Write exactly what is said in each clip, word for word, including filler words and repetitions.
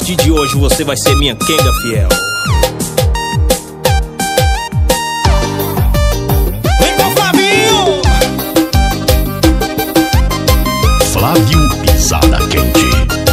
partir de hoje você vai ser minha quenga fiel. Vem com o Flavinho! Flávio Pisada Quente.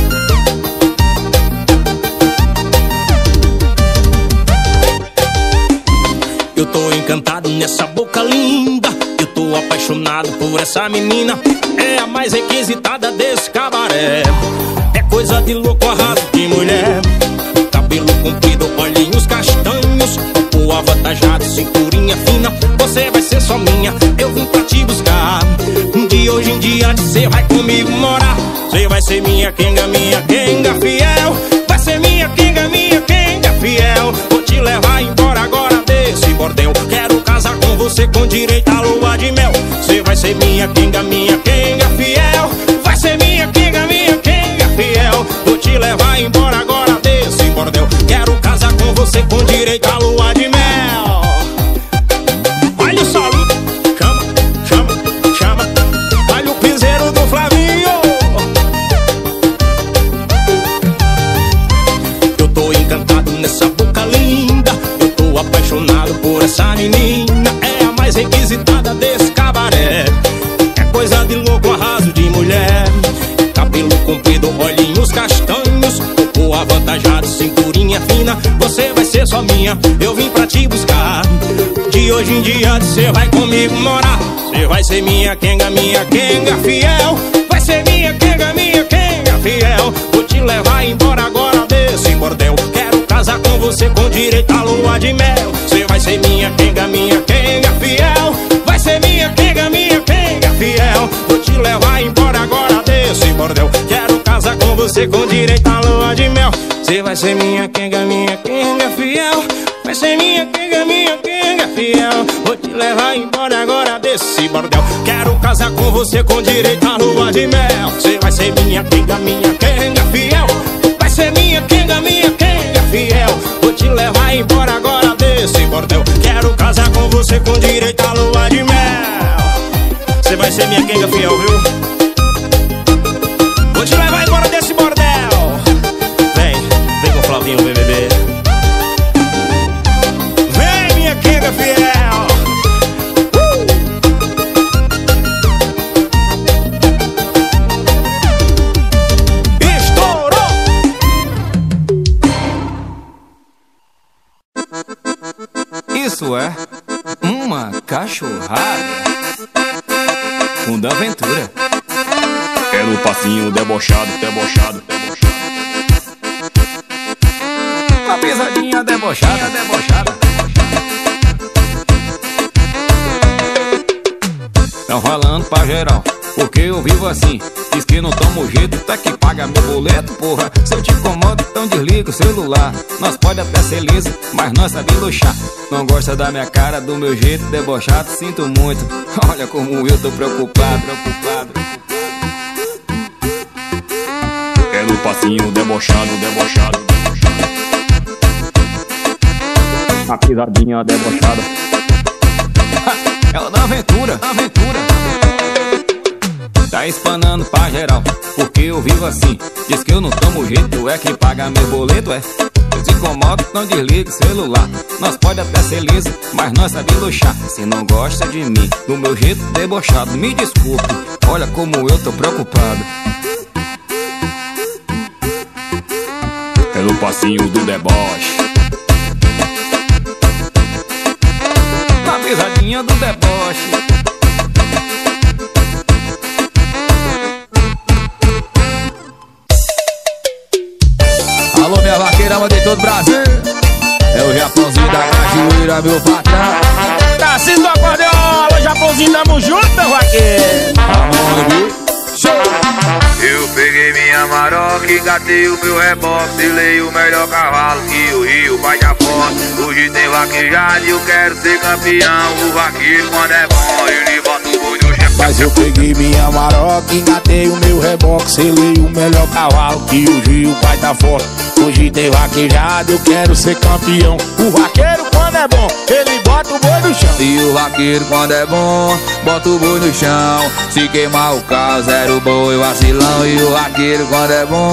Eu tô encantado nessa boca linda, eu tô apaixonado por essa menina. É a mais requisitada desse cabaré. É coisa de louco, arraso de mulher. Cabelo comprido, olhinhos castanhos, corpo avantajado, cinturinha fina. Você vai ser só minha, eu vim pra te buscar. De hoje em diante cê vai comigo morar. Cê vai ser minha quenga, minha quenga fiel. Vai ser minha quenga, minha quenga fiel. Vou te levar embora agora desse bordel. Quero casar com você com direito à lua de mel. Cê vai ser minha quenga, minha quenga fiel. Vai ser minha quenga, minha quenga fiel. Vou te levar embora agora desse bordel. Quero casar com você com direito à lua de mel. Olha o solo, chama, chama, chama. Olha o piseiro do Flavinho. Eu tô encantado nessa boca linda, eu tô apaixonado por essa menina. É a mais requisitada desse cabaré. É coisa de louco, arraso de mulher. Cabelo comprido, olhinhos castanhos, corpo avantajado, cinturinha fina. Você vai ser só minha, eu vim pra te buscar. De hoje em diante cê vai comigo morar. Cê vai ser minha quenga, minha quenga fiel. Vai ser minha quenga, minha quenga fiel. Vou te levar embora agora desse bordel. Quero casar com você com direito à lua de mel. Cê vai ser minha quenga, minha quenga fiel. Vai ser minha quenga, minha quenga fiel. Vou te levar embora agora desse bordel. Quero casar com você com direito à lua de mel. Cê vai ser minha quenga, minha quenga fiel. Vai ser minha quenga, minha quenga fiel. Vou te levar embora agora desse bordel. Quero casar com você com direito à lua de mel. Cê vai ser minha quenga, minha quenga fiel. Vai ser minha quenga, minha quenga fiel. Vou te levar embora agora desse bordel. Quero casar com você com direito à lua de mel. Cê vai ser minha quenga fiel, viu? Vou te levar embora desse bordel. Vem, vem com o Flavinho, vem bebê. Vem, minha quenga fiel. uh! Estourou! Isso é uma cachorrada com da aventura. É no passinho debochado, debochado, debochado. Uma pisadinha debochada, debochada. Tão falando pra geral, porque eu vivo assim. Diz que não tomo jeito, tá que paga meu boleto, porra. Se eu te incomodo, então desliga o celular. Nós pode até ser liso, mas nós sabemos luxar. Não gosta da minha cara, do meu jeito debochado, sinto muito. Olha como eu tô preocupado, preocupado, preocupado. É no passinho debochado, debochado, debochado. A pisadinha debochada. É o da aventura, aventura. Tá espanando pra geral, porque eu vivo assim. Diz que eu não tomo jeito, é que paga meu boleto, é. Eu te incomodo, não desliga o celular. Nós pode até ser liso, mas nós sabemos luxar. Se não gosta de mim, do meu jeito debochado, me desculpe, olha como eu tô preocupado. É no passinho do deboche. Na pisadinha do deboche. Alô, minha vaqueira, mandei todo o Brasil. É o Japãozinho da cajueira, meu patrão. Tá sendo acordeon, alô, Japãozinho, tamo junto, meu vaqueiro. Eu peguei minha maroca, engatei o meu reboque, selei o melhor cavalo que o Rio vai dar foto. Hoje tem vaquejada e eu quero ser campeão. O vaqueiro quando é bom, ele bota o boi no chão. Mas eu peguei minha maroca, engatei o meu reboque, selei o melhor cavalo que o Rio vai dar fora. Hoje tem vaquejada, eu quero ser campeão. O vaqueiro quando é bom, ele bota o boi no chão. E o vaqueiro quando é bom, bota o boi no chão. Se queimar o carro, zero boi, vacilão. E o vaqueiro quando é bom,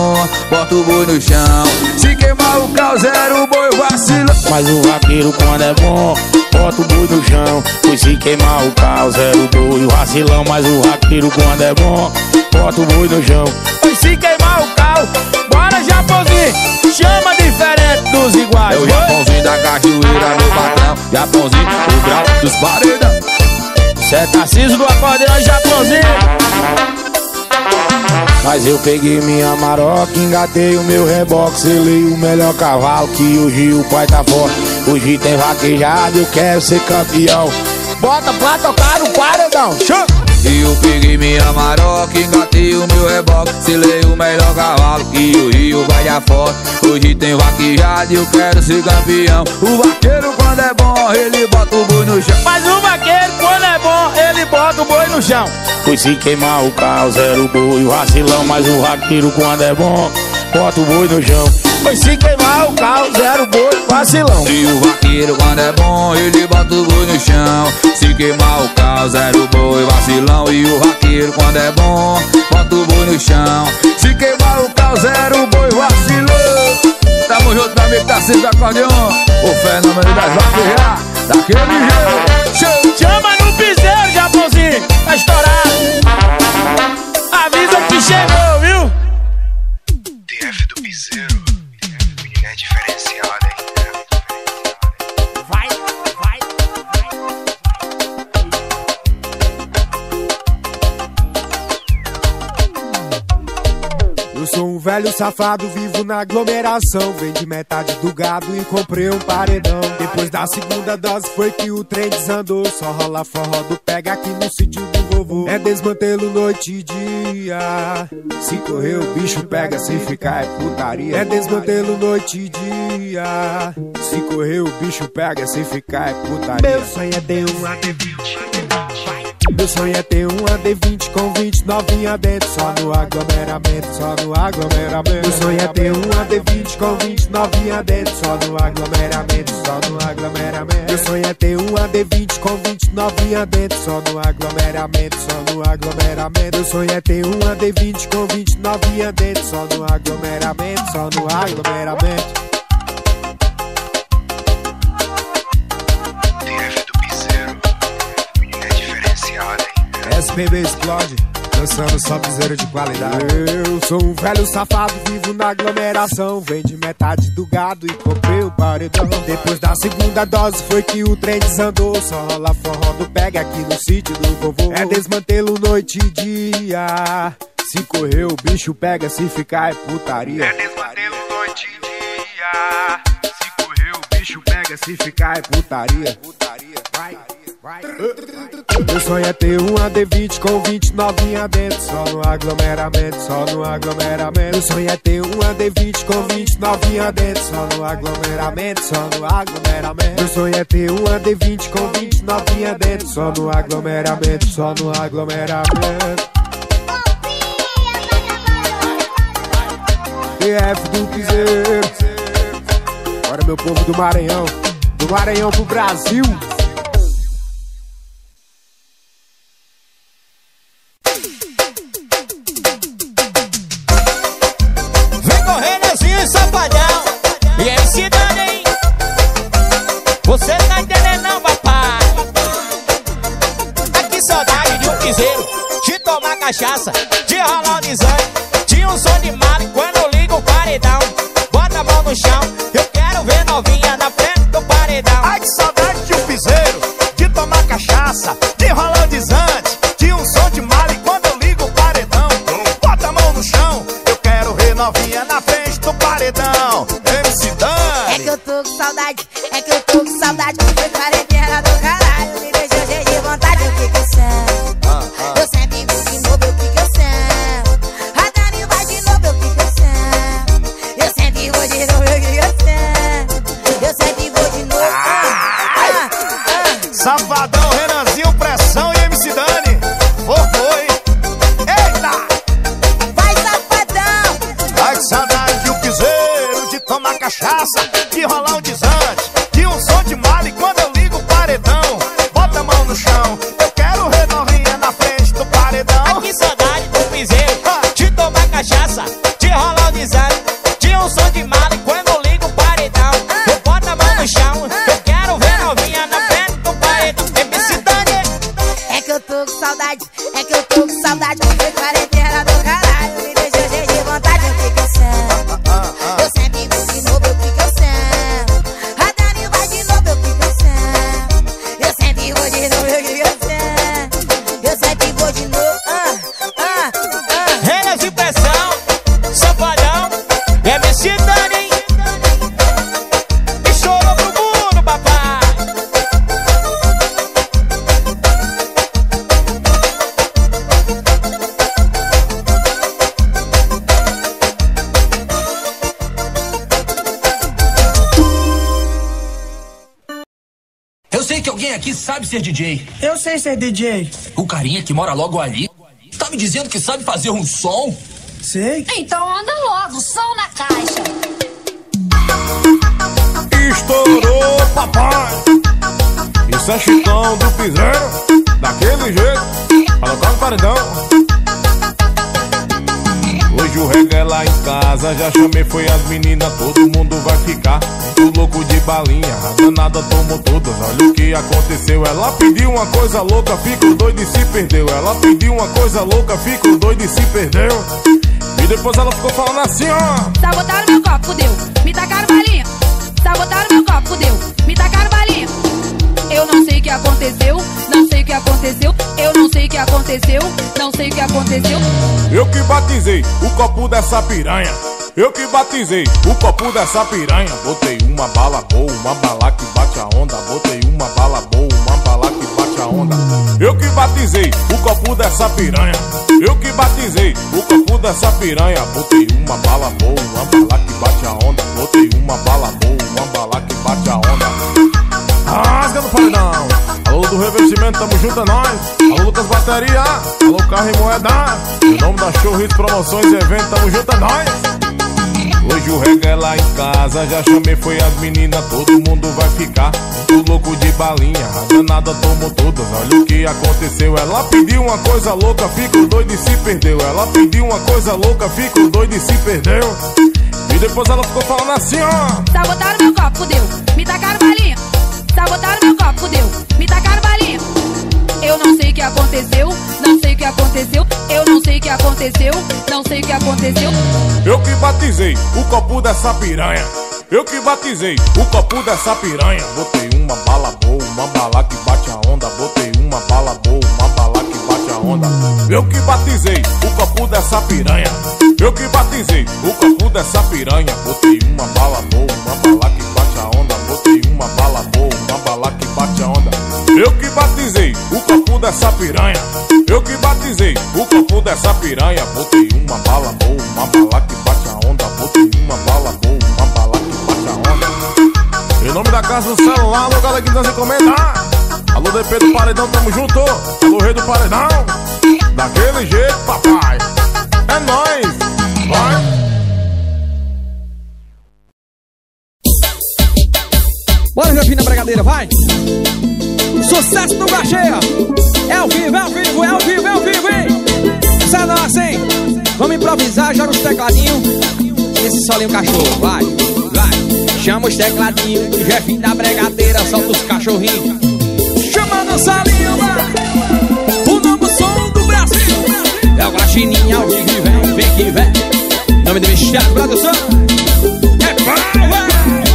bota o boi no chão. Se queimar o carro, zero o boi vacila. Mas o vaqueiro quando é bom, bota o boi no chão. Pois se queimar o carro, zero o boi vacilão. Mas o vaqueiro quando é bom, bota o boi no chão. Pois se queimar o carro, bora Japãozinho, chama diferente dos iguais. É o Japãozinho da cachoeira, meu patrão. Japãozinho, o grau dos paredão. Cê é Tarcísio do acordeão, Japãozinho. Mas eu peguei minha maroca, engatei o meu reboque, selei o melhor cavalo que hoje o pai tá forte. Hoje tem vaquejado, eu quero ser campeão. Bota pra tocar no paredão. Show! E eu peguei minha maroca, engatei o meu reboque, selei o melhor cavalo que o Rio vai dar forte. Hoje tem vaquejado e eu quero ser campeão. O vaqueiro quando é bom, ele bota o boi no chão. Mas o vaqueiro quando é bom, ele bota o boi no chão. Pois se queimar o carro, zero o boi vacilão. Mas o vaqueiro quando é bom, bota o boi no chão. Pois se queimar o carro, zero o boi vacilão. E o vaqueiro quando é bom, ele bota o boi no chão. Se queimar o carro, zero o boi vacilão. E o vaqueiro quando é bom, bota o boi no chão. Se queimar o carro, zero o boi vacilão. Tamo junto, meu amigo Tarcísio do acordeão, o fenômeno das vaquejas, daquele jeito. Show. Chama no piseiro, Japãozinho, tá estourado. Avisa que chegou, viu? T F do piseiro, menina é diferenciada, hein? Vai, vai, Eu sou um velho safado, vivo na aglomeração. Vendi metade do gado e comprei um paredão. Depois da segunda dose foi que o trem desandou. Só rola forró do pega aqui no sítio do vovô. É desmantelo noite e dia. Se correr o bicho pega, se ficar é putaria. É desmantelo noite e dia. Se correr o bicho pega, se ficar é putaria. Meu sonho é ter um A D vinte. Meu sonho é ter um A D vinte com vinte novinha dentro. Só no aglomeramento, só no aglomeramento. Meu sonho é ter um A D vinte com vinte novinha dentro. Só no aglomeramento, só no aglomeramento. Meu sonho é ter um A D vinte com vinte novinha dentro. Só no aglomeramento, só no aglomeramento. Meu sonho é ter um A D vinte com vinte novinha dentro. Só no aglomeramento, só no aglomeramento. S P B explode, dançando só piseiro de qualidade. Eu sou um velho safado, vivo na aglomeração. Vendi metade do gado e comprei o paredão. Depois da segunda dose foi que o trem desandou. Só rola forró do pega aqui no sítio do vovô. É desmantelo noite e dia. Se correr o bicho pega, se ficar é putaria. É desmantelo noite e dia. Se correr o bicho pega, se ficar é putaria. Putaria, vai. Meu sonho é ter um A D vinte com vinte novinha dentro. Só no aglomeramento, só no aglomeramento. Meu sonho é ter um A D vinte com vinte novinha dentro. Só no aglomeramento, só no aglomeramento. Meu sonho é ter um A D vinte com vinte novinha dentro. Só no aglomeramento, só no aglomeramento. T F do piseiro. Bora meu povo do Maranhão, do Maranhão pro Brasil. Safadão, e aí se dane, hein? Você tá entendendo não, papai? Aqui saudade de um piseiro, de tomar cachaça, de rolar o desânimo, de um som de mala quando eu ligo o paredão. Bota a mão no chão, eu quero ver novinha na frente do paredão. Ai que saudade de um piseiro, de tomar cachaça, de rolar o desante, de um som de mala quando eu ligo o paredão. Bota a mão no chão, eu quero ver novinha na frente do paredão. M C Dani. É que eu tô com saudade, é que eu tô com saudade. Foi quarentena do caralho, me deixou cheio de vontade. O que que eu sou? Ah, ah. Eu sempre vou de novo, o que que eu sou? A Dani vai de novo, o que que eu sou? Eu sempre vou de novo, o que que eu sou? Eu sempre vou de novo. Ah, ah, ah. Safadão, Renanzinho, Pressão e M C Dani. Oh, foi. Eita! Vai, safadão. Ai que saudade de um piseiro, de tomar cachaça, de rolar um desante, de um som de mala e quando eu ligo o paredão. Bota a mão no chão, eu quero ver novinha na frente do paredão. Aqui saudade do piseiro, de tomar cachaça, de rolar o desante, alguém aqui sabe ser D J? Eu sei ser D J. O carinha que mora logo ali tá me dizendo que sabe fazer um som? Sei. Então anda logo, som na caixa. Estourou, papai. Isso é Chicão do Piseiro. Daquele jeito, colocar no paredão. Hoje o reggae é lá em casa, já chamei, foi as meninas, todo mundo vai ficar muito louco de balinha, a danada tomou todas, olha o que aconteceu. Ela pediu uma coisa louca, ficou doida e se perdeu. Ela pediu uma coisa louca, ficou doida e se perdeu. E depois ela ficou falando assim, ó: sabotaram meu copo, fudeu, me tacaram balinha. Sabotaram meu copo, fudeu, me tacaram balinha. Eu não sei o que aconteceu, não sei o que aconteceu. Eu não sei o que aconteceu, não sei o que aconteceu. Eu que batizei o copo dessa piranha. Eu que batizei o copo dessa piranha. Botei uma bala boa, uma bala que bate a onda. Botei uma bala boa, uma bala que bate a onda. Eu que batizei o copo dessa piranha. Eu que batizei o copo dessa piranha. Botei uma bala boa, uma bala que bate a onda. Botei uma bala boa, uma bala que bate a onda. Rasga no paredão. Alô do revestimento, tamo junto a nós. Alô Lucas Bateria, alô Carro e Moeda. Em nome da Showhits Promoções e Eventos, tamo junto a nós. Hoje o reggae é lá em casa, já chamei, foi as meninas, todo mundo vai ficar muito louco de balinha, a danada tomou todas, olha o que aconteceu. Ela pediu uma coisa louca, ficou doida e se perdeu. Ela pediu uma coisa louca, ficou doida e se perdeu. E depois ela ficou falando assim, ó: sabotaram meu copo, fudeu, me tacaram balinha. Sabotaram meu copo, fudeu, me tacaram balinha. Eu não sei o que aconteceu, não sei o que aconteceu. Eu não sei o que aconteceu, não sei o que aconteceu. Eu que batizei o copo dessa piranha. Eu que batizei o copo dessa piranha. Botei uma bala boa, uma bala que bate a onda. Botei uma bala boa, uma bala que bate a onda. Eu que batizei o copo dessa piranha. Eu que batizei o copo dessa piranha. Botei uma bala boa, uma bala que bate a onda. Botei uma bala boa, uma bala que bate a onda. Eu que batizei o copo dessa piranha. Eu que batizei o copo dessa piranha. Botei uma bala boa, uma bala que bate a onda. Botei uma bala boa, uma bala que bate a onda. Em nome da Casa do Celular, alô galera que dança e comenta. Alô D P do Paredão, tamo junto. Alô Rei do Paredão. Daquele jeito, papai. É nóis. Vai. Bora, meu filho, na bregadeira, vai! Sucesso do Gacheia! É ao vivo, é ao vivo, é ao vivo, é ao vivo, hein? Essa é nossa, hein? Vamos improvisar, joga os tecladinhos. Esse solinho cachorro, vai, vai. Chama os tecladinhos, o Jefinho da bregadeira, solta os cachorrinhos. Chamando o solinho, vai! O novo som do Brasil! É o Guaxininha ao vivo, vem, vem que vem. Nome do Michel, produção. É pau, vai!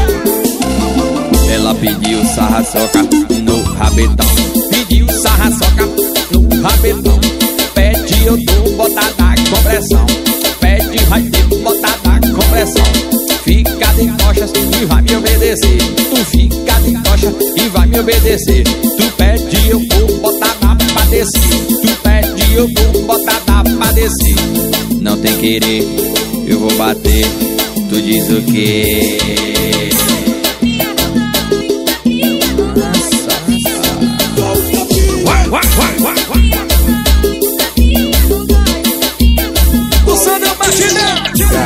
Ela pediu sarra-soca no rabetão. Pediu sarra-soca no rabetão. Pede, eu dou botada com pressão. Pede, vai ter botada com pressão. Fica de coxas e vai me obedecer. Tu fica de coxas e vai me obedecer. Tu pede, eu vou botada pra descer. Tu pede, eu vou botada pra descer. Não tem querer, eu vou bater. Tu diz o quê? Vai, vai, vai, vai. O som do batidão.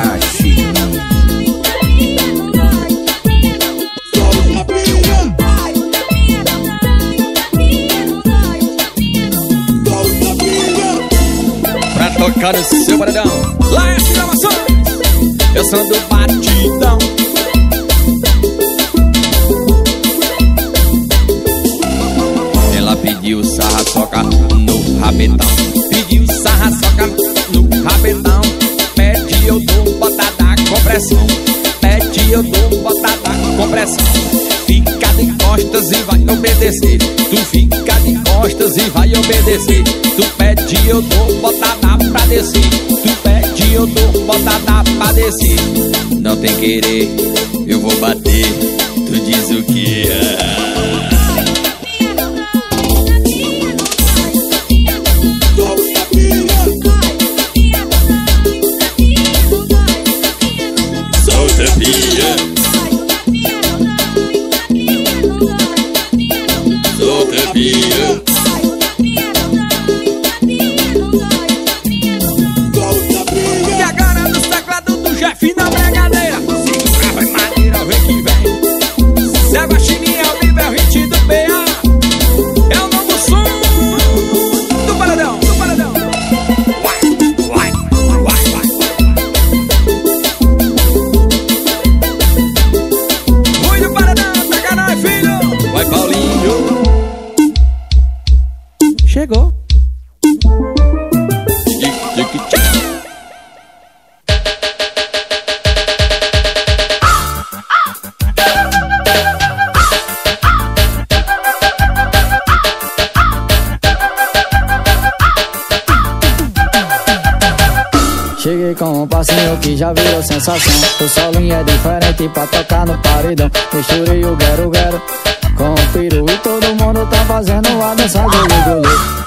Pra tocar no seu paredão, lá é as gravações. Eu sou do batidão. Ela pediu sarra-soca no rabetão. Pediu sarra-soca no rabetão. Pede, eu dou botada com pressão. Pede, eu dou botada com pressão. Fica de costas e vai obedecer. Tu fica de costas e vai obedecer. Tu pede, eu dou botada pra descer. Tu pede, eu dou botada pra descer. Não tem querer, eu vou bater. Tu diz o que é. passinho que já virou sensação. O solinho é diferente pra tocar no paredão. Misturei o guero-guero com o peru e todo mundo tá fazendo a dança do Gugulu.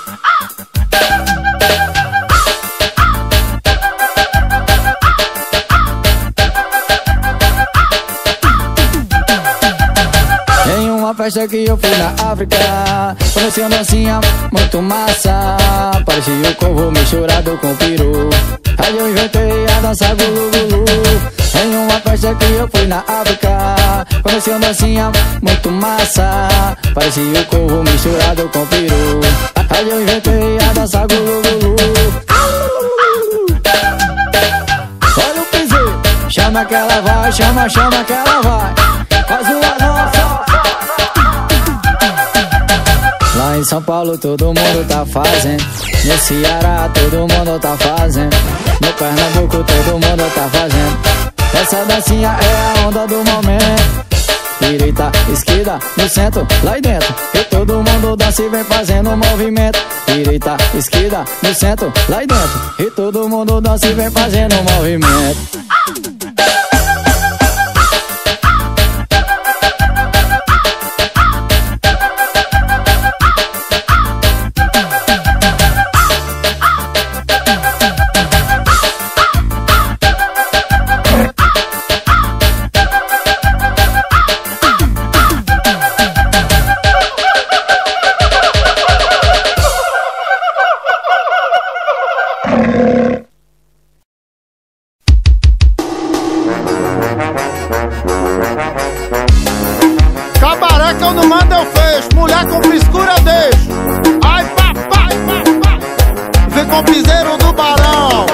Em uma festa que eu fui na África, conheci uma dancinha muito massa. Parecia o corvo misturado com o peru. Aí eu inventei a dança Gulu-Gulu. Em uma festa que eu fui na África, conheci uma dancinha muito massa. Parecia o corvo misturado com o peru. Aí eu inventei a dança Gulu-Gulu. Olha o piseiro, chama que ela vai, chama, chama que ela vai. Faz uma nossa. Lá em São Paulo todo mundo tá fazendo, no Ceará todo mundo tá fazendo, no Pernambuco todo mundo tá fazendo. Essa dancinha é a onda do momento. Direita, esquerda, no centro, lá e dentro. E todo mundo dança e vem fazendo um movimento. Direita, esquerda, no centro, lá e dentro. E todo mundo dança e vem fazendo um movimento. Cabaré que eu não mando eu fecho, mulher com frescura eu deixo. Ai papai, papai, vem com o piseiro do Barão.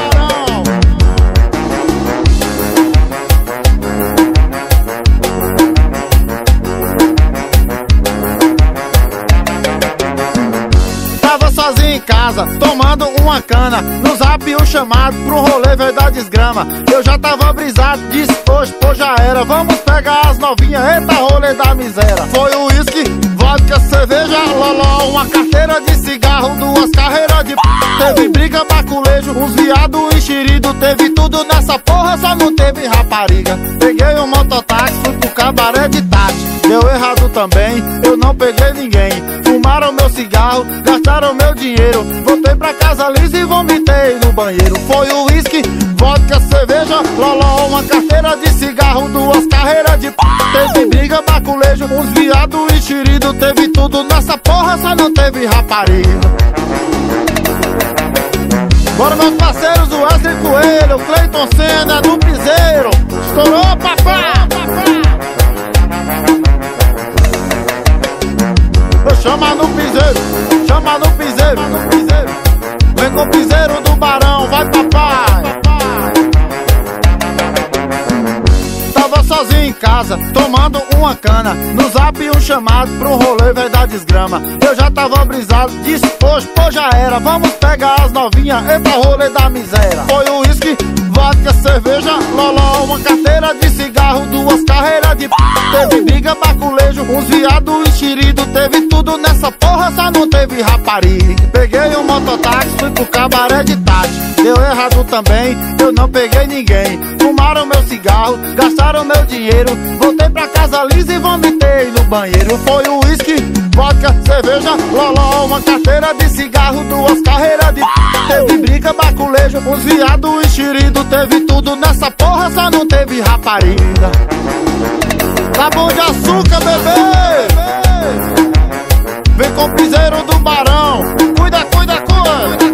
Tava sozinho em casa, tomando uma cana. No zap o chamado pro rolê veio da desgrama. Eu já tava brisado, disse hoje, pô já era. Vamos pegar as novinhas, eita rolê da miséria. Foi o uísque, vodka, cerveja, loló, uma carteira de cigarro, duas carreiras de p... Teve briga, baculejo, uns viado enxerido. Teve tudo nessa porra, só não teve rapariga. Peguei um mototáxi, fui pro cabaré de Tati. Deu errado também, eu não peguei ninguém. Fumaram meu cigarro, gastaram meu dinheiro. Voltei pra casa lisa e vomitei no banheiro. Foi o uísque, vodka, cerveja, loló, uma carteira de cigarro, duas carreiras de p... Teve briga, baculejo, uns viado enxerido. Teve tudo nessa porra, só não teve rapariga. Bora meus parceiros, o Wesley Coelho, o Cleiton Senna do Piseiro. Estourou, papai! Chama no piseiro, chama no piseiro, no piseiro. Vem com o piseiro do Barão, vai papai. Tava sozinho em casa, tomando uma cana. No zap um chamado pro rolê veio da desgrama. Eu já tava brisado, disse hoje, pô já era. Vamos pegar as novinhas, eita rolê da miséria. Foi o uísque, vodka, cerveja, loló, uma carteira de cigarro, duas carreiras de p... Teve briga, baculejo, uns viado enxerido. Teve tudo nessa porra, só não teve rapariga. Peguei um mototáxi, fui pro cabaré de Tati. Deu errado também, eu não peguei ninguém. Fumaram meu cigarro, gastaram meu dinheiro. Voltei pra casa lisa e vomitei no banheiro. Foi o uísque, vodka, cerveja, loló, uma carteira de cigarro, duas carreiras de p... Teve briga, baculejo, uns viado enxerido. Teve tudo nessa porra, só não teve rapariga. Tá bom de açúcar, bebê! Vem com o piseiro do Barão. Cuida, cuida, cuida!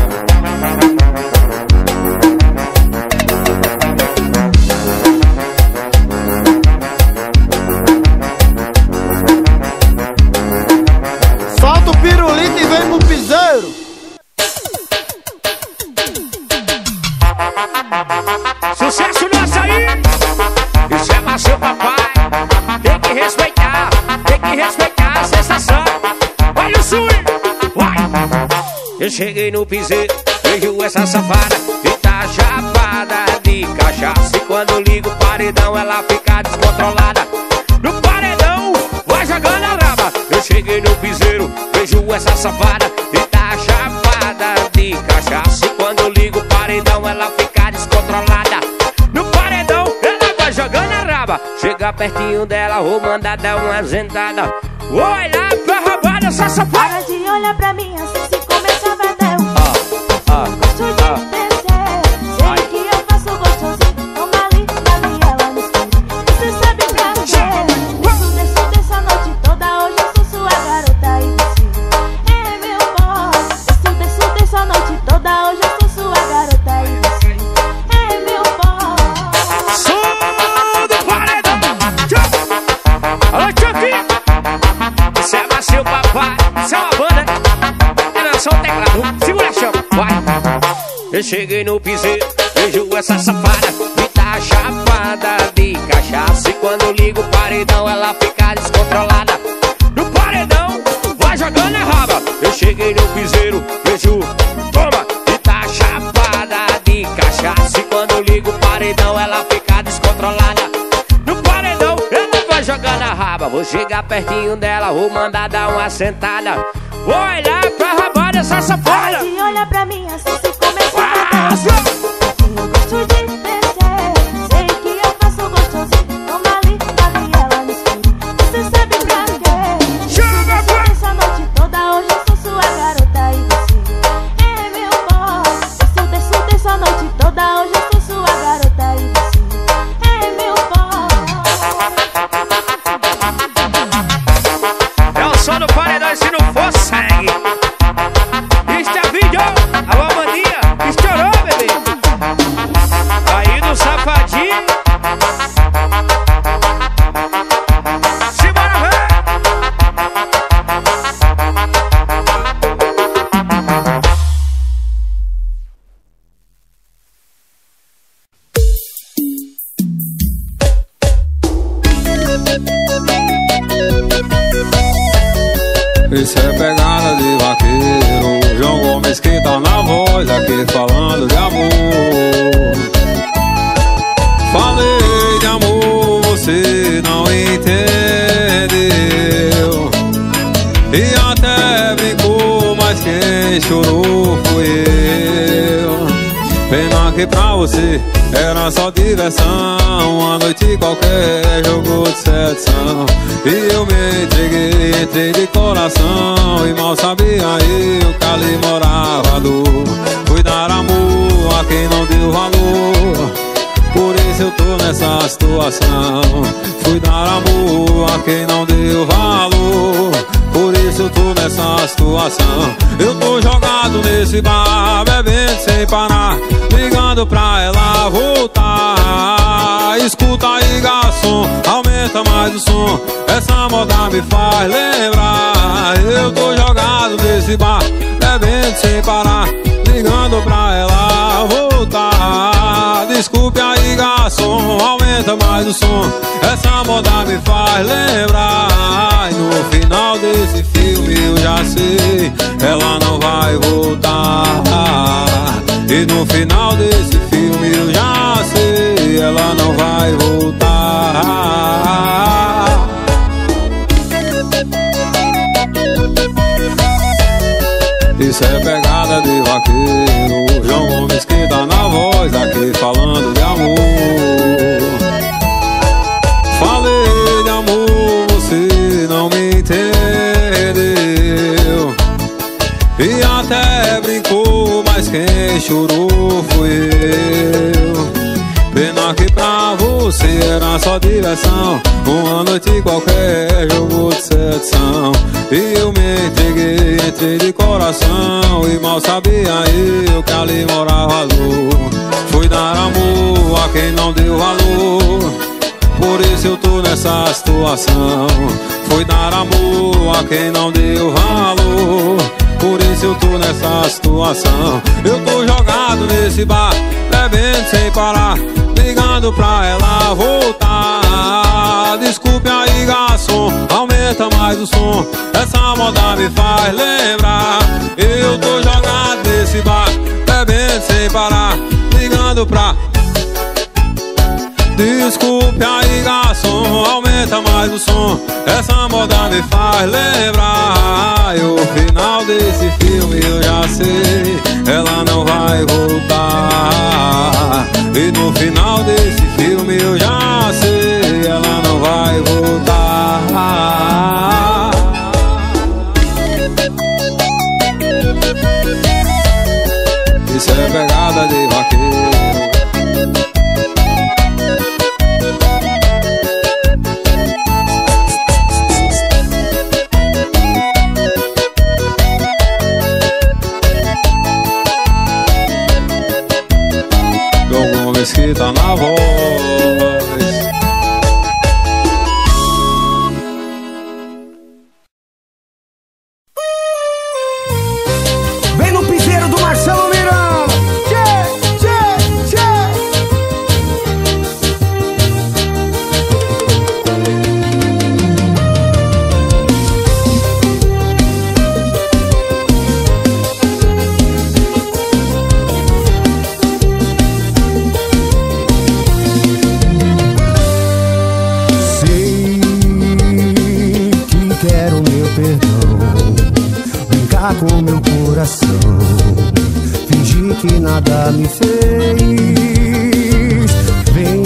Solta o pirulito e vem pro piseiro. Sucesso nosso aí! Isso é pra seu papai. Tem que respeitar, tem que respeitar a sensação. Olha o swing, vai! Eu cheguei no piseiro, vejo essa safada e tá chapada de cachaça. E quando ligo o paredão, ela fica descontrolada. No paredão, vai jogando a raba. Eu cheguei no piseiro, vejo essa safada e tá chapada de cachaça. E quando ligo o paredão, ela fica descontrolada. descontrolada. No paredão, ela vai jogando a raba. Chega pertinho dela, vou mandar dar uma zentada. Oi lá pra roubar essa safada. Para de olhar pra mim assim se começa a perder o ah, ah, gosto de ah. descer. Sei que eu faço gostosinho. Toma ali, ali, ela no escuro. Você sabe pra quê? Desço, desço, desço a noite toda. Hoje eu sou sua garota e você é meu boss. Desço, desço, desço a noite toda. Hoje eu sou sua garota e você é meu boss. Som do paredão. Alô, Chucky. Você é macio, papai. Você é uma banda. E não é só o teclado. Segura a chama, vai. Eu cheguei no piseiro, vejo essa safada. E tá chapada de cachaça. E quando ligo o paredão, ela fica descontrolada. No paredão, vai jogando a raba. Eu cheguei no piseiro, vejo, toma. E tá chapada de cachaça. E quando ligo o paredão, ela fica descontrolada. No paredão, ela vai jogando a raba. Vou chegar pertinho dela, vou mandar dar uma sentada. Vou olhar pra raba dessa safada. Para de olhar pra mim assim se começa a perder. Eu gosto de descer. Sei que eu faço gostosinho. Toma ali, ali, ela no escuro. Você sabe pra quê? Desço essa noite toda. Hoje eu sou sua garota e você é meu boss. Desço, desço, desço a noite toda. Hoje eu sou sua garota e você é meu boss. É o som do paredão, se não for, segue. Este é vídeo. Alô, Maninha, estourou, bebê. Aí no safadinho. Simbora, ver. Isso é pegada de vaqueiro. João Gomes que tá na voz aqui falando de amor. Falei de amor, você não entendeu. E até brincou, mas quem chorou foi eu. Pena que pra você era só diversão. Uma noite qualquer, jogo de sedução. E eu me entreguei, entrei de coração. E mal sabia eu que ali morava a dor. Fui dar amor a quem não deu valor. Por isso eu tô nessa situação. Fui dar amor a quem não deu valor. Por isso eu tô nessa situação. Eu tô jogado nesse bar, bebendo sem parar, ligando pra ela voltar. Escuta aí, garçom, aumenta mais o som. Essa moda me faz lembrar. Eu tô jogado nesse bar, bebendo sem parar, ligando pra ela voltar. Desculpe aí, garçom, aumenta mais o som. Essa moda me faz lembrar. E no final desse filme eu já sei, ela não vai voltar. E no final desse filme eu já sei, ela não vai voltar. Isso é pegada de vaqueiro. João Gomes que tá na voz aqui falando de amor. Falei de amor, você não me entendeu. E até brincou, mas quem chorou foi eu. Pena que pra você era só diversão. Uma noite qualquer, jogo de sedução. E eu me entreguei, entrei de coração. E mal sabia eu que ali morava dor. Fui dar amor a quem não deu valor. Por isso eu tô nessa situação. Fui dar amor a quem não deu valor. Por isso eu tô nessa situação. Eu tô jogado nesse bar, bebendo sem parar, ligando pra ela voltar. Desculpe aí, garçom, aumenta mais o som. Essa moda me faz lembrar. Eu tô jogado nesse bar, bebendo sem parar, ligando pra... Desculpe aí, garçom, aumenta mais o som. Essa moda me faz lembrar. E o final desse filme eu já sei, ela não vai voltar. E no final desse filme eu já sei, ela não vai voltar. Isso é pegada de vaqueiro. Que tá na voz. Vem no piseiro do Marcelo Miranda. Tchê, tchê, tchê. Com meu coração, fingi que nada me fez. Vem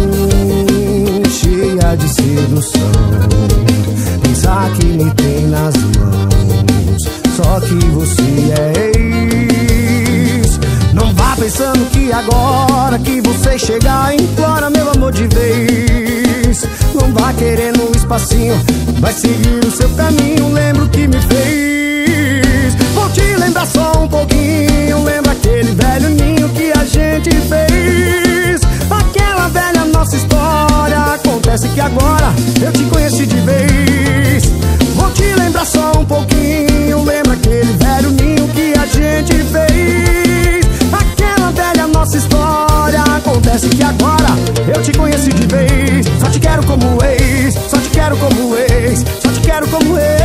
cheia de sedução, pensar que me tem nas mãos, só que você é ex. Não vá pensando que agora que você chegar implora meu amor de vez. Não vá querendo um espacinho, vai seguir o seu caminho, lembra o que me fez. Vou te lembrar só um pouquinho, lembra aquele velho ninho que a gente fez. Aquela velha nossa história, acontece que agora eu te conheci de vez. Vou te lembrar só um pouquinho, lembra aquele velho ninho que a gente fez. Aquela velha nossa história, acontece que agora eu te conheci de vez. Só te quero como ex, só te quero como ex, só te quero como ex.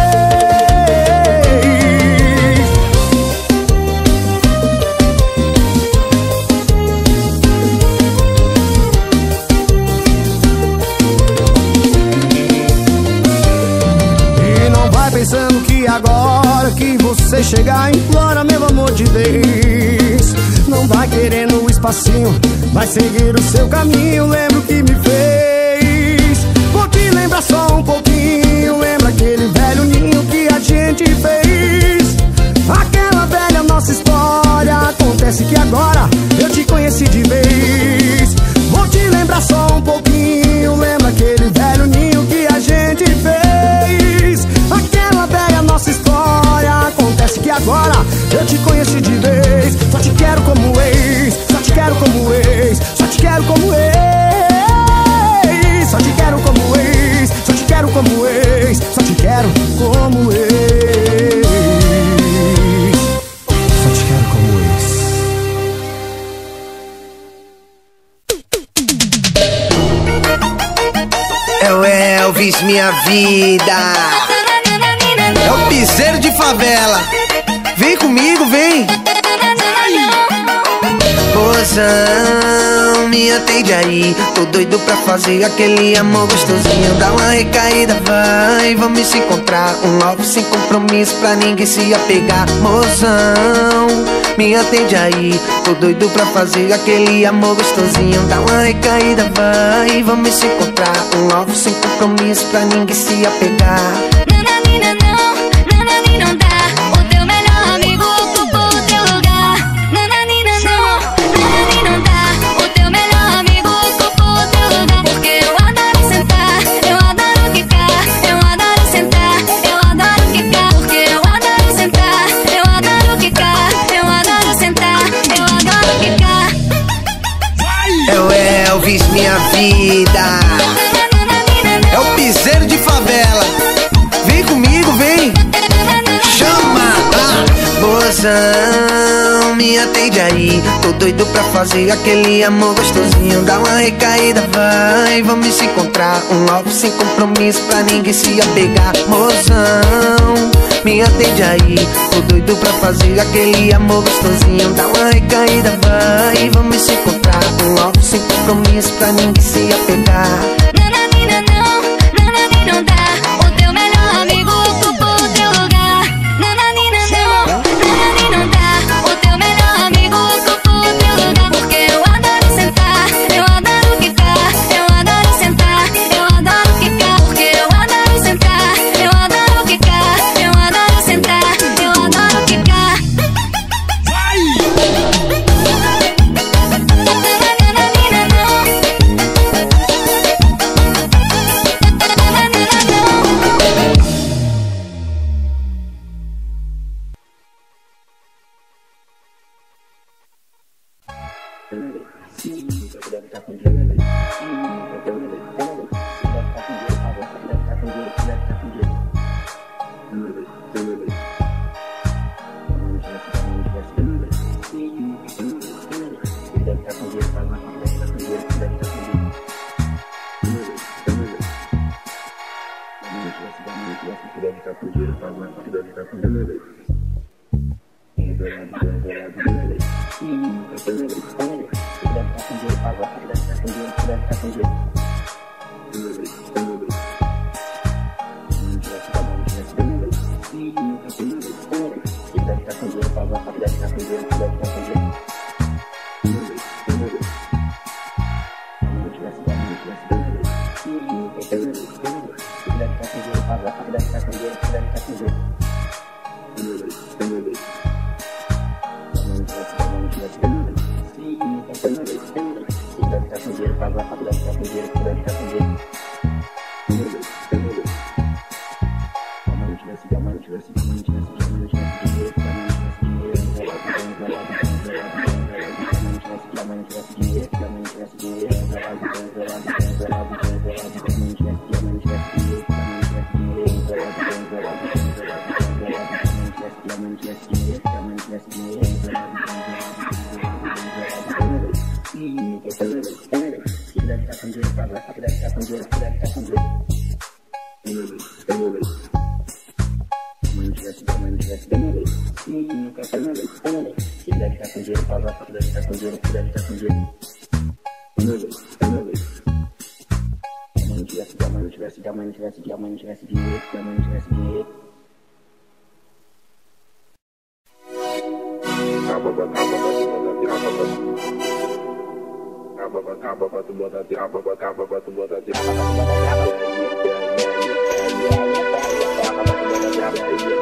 Pensando que agora que você chegar implora meu amor de vez. Não vai querendo um espacinho, vai seguir o seu caminho, lembra o que me fez. Vou te lembrar só um pouquinho, lembra aquele velho ninho que a gente fez. Aquela velha nossa história, acontece que agora eu te conheci de vez. Vou te lembrar só um pouquinho, lembra aquele velho ninho que a gente fez. Aquela velha nossa história, acontece que agora eu te conheci de vez. Só te quero como ex, só te quero como ex, só te quero como ex. Só te quero como ex, só te quero como ex, só te quero como ex. Só te quero como ex. É o Elvis, minha vida. É o piseiro de favela. Vem comigo, vem. Mozão, me atende aí. Tô doido pra fazer aquele amor gostosinho. Dá uma recaída, vai, vamos se encontrar. Um alvo sem compromisso pra ninguém se apegar. Mozão, me atende aí. Tô doido pra fazer aquele amor gostosinho. Dá uma recaída, vai, vamos se encontrar. Um alvo sem compromisso pra ninguém se apegar. Nananina não, nananina não dá. O teu melhor amigo ocupou o teu lugar. Nananina não, nananina não dá. O teu melhor amigo ocupou o teu lugar. Porque eu adoro sentar, eu adoro quicar. Eu adoro sentar, eu adoro quicar. Porque eu adoro sentar, eu adoro quicar. Eu adoro sentar, eu adoro quicar. É o Elvis, minha vida. É o piseiro de favela. Vem comigo, vem. Chama, ah. Mozão, me atende aí. Tô doido pra fazer aquele amor gostosinho. Dá uma recaída, vai, vamos se encontrar. Um alvo sem compromisso pra ninguém se apegar. Mozão, me atende aí. Tô doido pra fazer aquele amor gostosinho. Dá uma recaída, vai, vamos se encontrar. Um alvo sem compromisso pra ninguém se apegar. Nananina não, nananina não dá. O teu melhor amigo ocupou o teu lugar. Nananina não, nananina não dá. O teu melhor amigo ocupou o teu lugar. Porque eu adoro sentar. Yeah.